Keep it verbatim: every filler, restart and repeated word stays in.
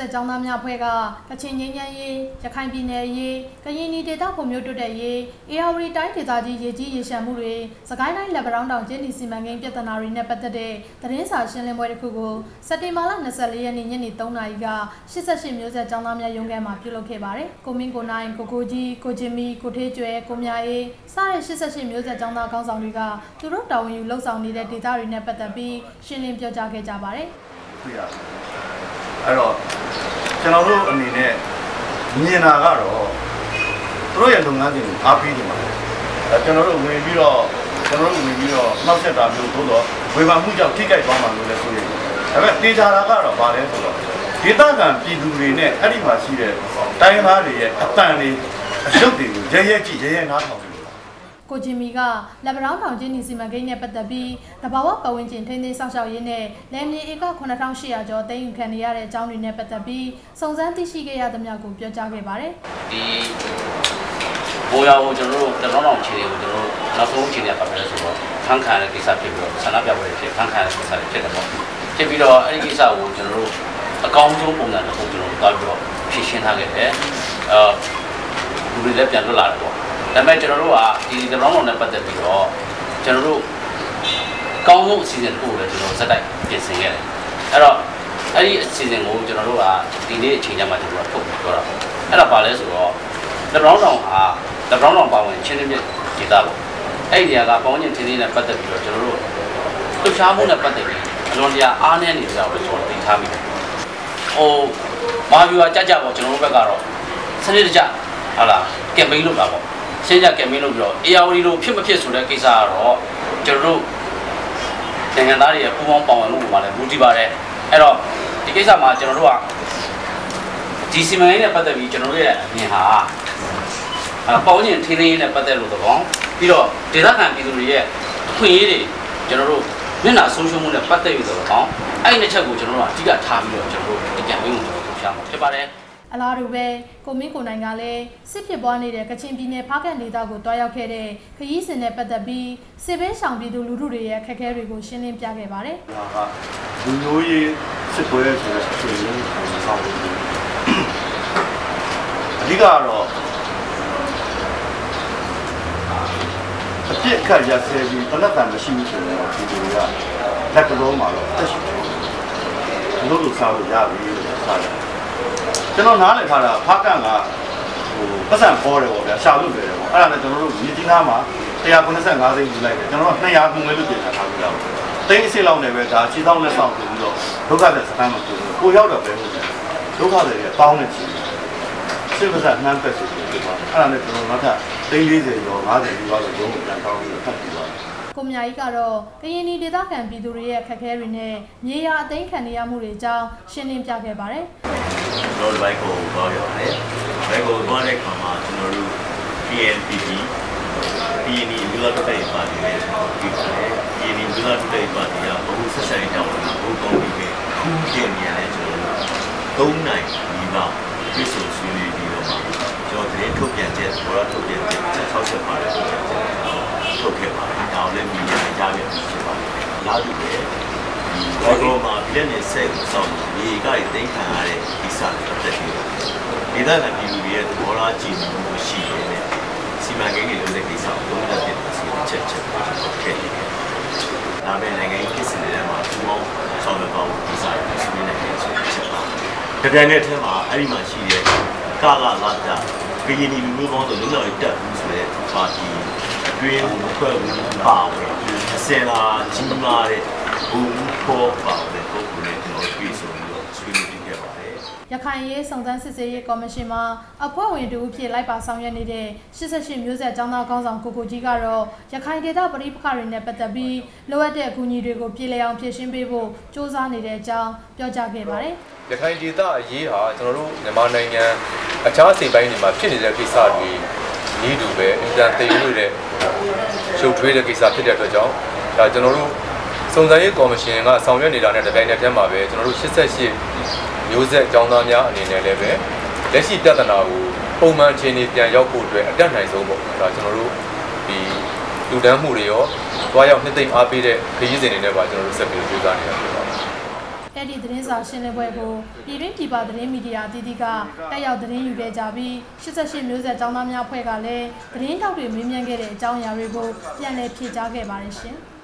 ဆက်ကျောင်းသားများဖွဲ့ကကချင်ငြိမ်းချမ်းရေးရခိုင်ပြည်နယ်ရေးကရင်ပြည်ဒေသဖွံ့ဖြိုးတိုးတက်ရေးအေရဝတီတိုင်းဒေသကြီးရေကြီးရေရှမ်းမှုတွေစကိုင်းတိုင်းလက်ပံတောင်ကျင်းဒီစီမံကိန်းပြဿနာတွေနဲ့ပတ်သက်တဲ့သတင်းစာရှင်းလင်းပွဲတစ်ခုကိုစက်တင်ဘာလ၂၄ရက်နေ့ညနေ၃နာရီက၈၈မျိုးဆက်ကျောင်းသားများရုံးခန်းမှာပြုလုပ်ခဲ့ပါတယ်။ကိုမင်းကိုနိုင်ကိုကိုကြီးကိုဂျင်မီကိုထေးကျွဲကိုမြအေးစတဲ့၈၈မျိုးဆက်ကျောင်းသားခေါင်းဆောင်တွေကသူတို့တာဝန်ယူလှုပ်ဆောင်နေတဲ့ဒေသတွေနဲ့ပတ်သက်ပြီးရှင်းလင်းပြောကြားခဲ့ကြပါတယ်။အဲ့တော့ကျွန်တော်တို့အနေနဲ့မြင်တာကတော့သူတို့ရဲ့လုပ်ငန်းစဉ်ကိုအားပေးနေပါတယ်အဲကျွန်တော်တို့ဝင်ပြီးတော့ကျွန်တော်တို့ဝင်ပြီးတော့နှောက်ယှက်တာမျိုးသို့တော့ဝေဖန်မှုကြောင့်ထိခိုက်သွားမှာလို့လည်းဆိုရတယ်ဒါပေမဲ့တေချာတာကတော့ဗာလဲဆိုတော့ဒေသခံပြည်သူတွေနဲ့အဲ့ဒီမှာရှိတဲ့တိုင်းသားတွေရဲ့အတန်တွေအရှုပ်တွေကိုရဲရဲကြည့်ရဲရဲနားထောင်ကိုဂျင်မီကလက်ပံတောင်ထောင်ကျင်းဒီစီမံကိန်းနဲ့ပတ်သက်ပြီးတဘာဝပတ်ဝန်းကျင်ထိန်းသိမ်းဆောင်ရှောက်ရေးနဲ့လယ်မြေဧကခုနှစ်ထောင်ရှစ်ရာကျော်သိမ်းယူခံနေရတဲ့အကြောင်းတွေနဲ့ပတ်သက်ပြီးစုံစမ်းသိရှိခဲ့ရသမျှကိုပြောကြားခဲ့ပါတယ်။ဒီဘိုးရောကျွန်တော်တို့တလုံးအောင်ခြေတွေကိုကျွန်တော်တို့နောက်ဆုံးခြေတွေပတ်သက်ဆိုတော့ဖန်ခံတဲ့ကိစ္စဖြစ်ပြီးတော့ဆန္ဒပြပွဲတွေဖြစ်ဖန်ခံတဲ့ကိစ္စတွေဖြစ်တယ်ပေါ့။ဖြစ်ပြီးတော့အဲ့ဒီကိစ္စကိုကျွန်တော်တို့အကောင်းဆုံးပုံစံတစ်ခုကျွန်တော်တို့သွားပြီးတော့ဖြည့်ရှင်းထားခဲ့တယ်။အာလူတွေလည်းပြန်လွတ်လာတယ်ပေါ့။ဒါပေမဲ့ကျွန်တော်တို့ကဒီတလုံးလုံးနဲ့ပတ်သက်ပြီးတော့ကျွန်တော်တို့ကောင်းဆုံးအစီအစဉ်တစ်ခုကိုလည်းကျွန်တော်စက်တိုက်ပြင်ဆင်ခဲ့တယ်။အဲ့တော့အဲ့ဒီအစီအစဉ်ကိုကျွန်တော်တို့ကဒီနေ့အချိန်ကျမှကျွန်တော်တို့ထုတ်ပြောတာပေါ့။အဲ့ဒါပါလဲဆိုတော့လက်ပံတောင်ဟာလက်ပံတောင်ပါဝင်ချင်းချင်းမြစ်ဒေသပေါ့။အဲ့ဒီနေရာကပေါင်းချင်းချင်းချင်းနဲ့ပတ်သက်ပြီးတော့ကျွန်တော်တို့လှုပ်ရှားမှုနဲ့ပတ်သက်ပြီးအလွန်တရာအားနည်းနေကြတော့ကျွန်တော်သိထားမိတယ်။ဟိုမာဗီဝါကြကြပေါ့ကျွန်တော်တို့ဘက်ကတော့စနစ်တကျဟာလားကမ်ပိန်းလုပ်တာပေါ့။ရှင်းကြကမ်ပိန်းလုပ်ပြီးတော့အေယာဝတီလိုဖြစ်မဖြစ်ဆိုတဲ့ကိစ္စကတော့ကျွန်တော်တို့နိုင်ငံသားတွေရဲ့ပူးပေါင်းပါဝင်မှုပေါ်မှာလည်းမူတည်ပါတယ်။အဲ့တော့ဒီကိစ္စမှာကျွန်တော်တို့ကဒီစီမံကိန်းနဲ့ပတ်သက်ပြီးကျွန်တော်တို့ရဲ့အမြင်ဟာအပေါင်းကျင်ထင်းထင်းနဲ့ပတ်သက်လို့တော့ပြီးတော့ဒေသခံပြည်သူတွေရဲ့အခွင့်အရေးတွေကျွန်တော်တို့မျက်နှာဆုံးရှုံးမှုနဲ့ပတ်သက်ပြီးတော့အဲ့ဒီနှစ်ချက်ကိုကျွန်တော်တို့ကအဓိကထားပြီးတော့ကျွန်တော်တို့ဒီကမ်ပိန်းကိုကျွန်တော်တို့ရှာမှာဖြစ်ပါတယ်အလားတူပဲကိုမင်းကိုနိုင်ကလည်းစစ်ဖြစ်ပွားနေတဲ့ကချင်ပြည်နယ်ဖားကန့်ဒေသကိုတွားရောက်ခဲ့တဲ့ခရီးစဉ်နဲ့ပတ်သက်ပြီးစစ်ဘေးရှောင်ပြည်သူလူထုတွေရဲ့အခက်အခဲတွေကိုရှင်းလင်းပြခဲ့ပါတယ်။ဒါကလူမျိုးရေးစစ်ပွဲဆိုတဲ့အချိန်လေးကိုဆောင်လို့အဓိကတော့အပြစ်အခတ်ရဆဲပြီးတနက်တန်မရှိဘူးဆိုတော့ဒီလူတွေကလက်ကလုံးမှာတော့တက်ရှိတယ်။လို့လို့စားလို့ရပြီလို့စားတယ်ကျွန်တော်နားလည်ထားတာဖားကန့်ကဟိုပတ်စံပေါ်တယ်ပေါ့ဗျာရှာလို့ရတယ်ပေါ့အဲ့ဒါနဲ့ကျွန်တော်တို့မြေကြီးနားမှာ၁၉၅သိန်းယူလိုက်တယ်ကျွန်တော်တို့၂၀၀ခုငွေလို့ပြင်ထားထားပြီးတော့တိန်းအစ်စ်လောက်နေပဲဒါခြေထောက်လက်ဆောင်ဆိုပြီးတော့ဒုက္ခတဲ့စခန်းမှာပို့လို့ကိုရောက်တော့ပဲဟုတ်တယ်ဒုက္ခတွေပေါင်းနေချင်စစ်ပတ်စံနှမ်းပတ်ဆိုပြီးတော့အဲ့ဒါနဲ့ကျွန်တော်နောက်ထပ်တိန်း၄၀ရော၅၀ရောတော့ရုံးကိုပြန်ကောင်းပြီးတော့ဖတ်ပြီးတော့ကိုမြကြီးကတော့ကရင်ပြည်ဒေသခံပြည်သူတွေရဲ့အခက်အခဲတွေနဲ့မြေယာအသိမ်းခံနေရမှုတွေအကြောင်းရှင်းလင်းပြခဲ့ပါတယ်ကျွန်တော်တို့ဘိုက်ကိုသွားရပါတယ်။ဘိုက်ကိုသွားတဲ့အခါမှာကျွန်တော်တို့ P N P P P N E လူလာတိုတိုင်ပါတီနဲ့ဒီပါတယ်။ P N E လူလာတိုတိုင်ပါတီကဘုံဆက်ဆိုင်တောင်းတာဘုံကောင်းပြီးပဲခုကျင်းနေရတယ်ကျွန်တော်တို့၃နိုင်ဒီပါပြည်စုံဆွေးနွေးပြီးတော့မှကျွန်တော်တို့ထုတ်ပြန်ချက်ဘောရထုတ်ပြန်ချက်ချက်၆ချက်ပါတယ်ထုတ်ပြန်ချက်ထုတ်ခဲ့ပါတယ်။ဒါလည်းမြင်ရကြပြန်ဖြစ်ပါတယ်။လာပြီလေဘယ်လိုမှပြည့်နေစိတ်ဆောင်ဒီကရသိခံရတဲ့ဒီစားတွေတက်ပြီးဒေသခံပြည်သူတွေရဲ့သဘောထားကြည့်မှုရှိနေတဲ့စီမံကိန်းတွေလုပ်တဲ့ကိစ္စကိုလုံးဝပြတ်တဲ့စီချက်ချက်ကိုခဲ့တယ်။ဒါပေမဲ့နိုင်ငံရေးကိစ္စတွေမှာဒီမောင်းဆောင်ရွက်တော့ဒီစားတွေဆွေးနွေးနေတယ်ဆိုတဲ့ချက်ပါ။တကယ်နဲ့အထက်မှာအဲ့ဒီမှာရှိတဲ့ကာလာလာတာကရင်လူမျိုးပေါင်းဆိုလုံးဝတက်ဘူးဆိုတဲ့ပါတီအတွင်းဖွဲ့ဘူးပါဝင်အစင်လာကြီးမားတဲ့ဘူခေါ်ပါတဲ့ပုဂ္ဂိုလ်တွေကျွန်တော်တွေ့ဆုံပြီးတော့ဆွေးနွေးခဲ့ပါတယ်ရခိုင်ရေးစုံစမ်းစစ်ဆေးရေးကော်မရှင်မှအဖွဲ့ဝင်တူအဖြစ်လိုက်ပါဆောင်ရွက်နေတဲ့၈၈မျိုးဆက်ကျောင်းသားခေါင်းဆောင်ကိုကိုကြီးကတော့ရခိုင်ဒေသပဋိပက္ခတွေနဲ့ပတ်သက်ပြီးလိုအပ်တဲ့အကူအညီတွေကိုပြည်လည်အောင်ဖြည့်ရှင်းပေးဖို့စ조사နေတဲ့အကြောင်းပြောကြားခဲ့ပါတယ်ရခိုင်ဒေသအရေးဟာကျွန်တော်တို့မြန်မာနိုင်ငံအခြားစိတ်ပိုင်းတွေမှာဖြစ်နေတဲ့ကိစ္စတွေဤတူပဲအင်တန်သိရွေ့တဲ့ရှုပ်ထွေးတဲ့ကိစ္စဖြစ်တဲ့အတွက်ကြောင့်ဒါကျွန်တော်တို့စုံစမ်းရေးကော်မရှင်ကဆောင်ရွက်နေတာနဲ့တပြိုင်နက်တည်းမှာပဲကျွန်တော်တို့၈၈မျိုးဆက်ကျောင်းသားများအနေနဲ့လည်းပဲလက်ရှိပြဿနာကိုပုံမှန်အခြေအနေပြန်ရောက်ဖို့အတွက်အတက်နိုင်ဆုံးပေါ့ဒါကျွန်တော်တို့ဒီလူတန်းမှုတွေရောတွားရောက်နှစ်သိမ့်အားပေးတဲ့ခရီးစဉ်တွေနဲ့ပါကျွန်တော်တို့ဆက်ပြီးကြိုးစားနေတာဖြစ်ပါတယ်အအဲ့ဒီသတင်းစာရှင်းလင်းပွဲကိုပြည်တွင်းပြည်ပသတင်းမီဒီယာအသီးသီးကတက်ရောက်သတင်းယူခဲ့ကြပြီးရှစ်ရှစ်မျိုးဆက်ကျောင်းသားများအဖွဲ့ကလည်းသတင်းတောက်တွေမေးမြန်းခဲ့တဲ့အကြောင်းအရာတွေကိုပြန်လည်ဖြေကြားခဲ့ပါတယ်ရှင်။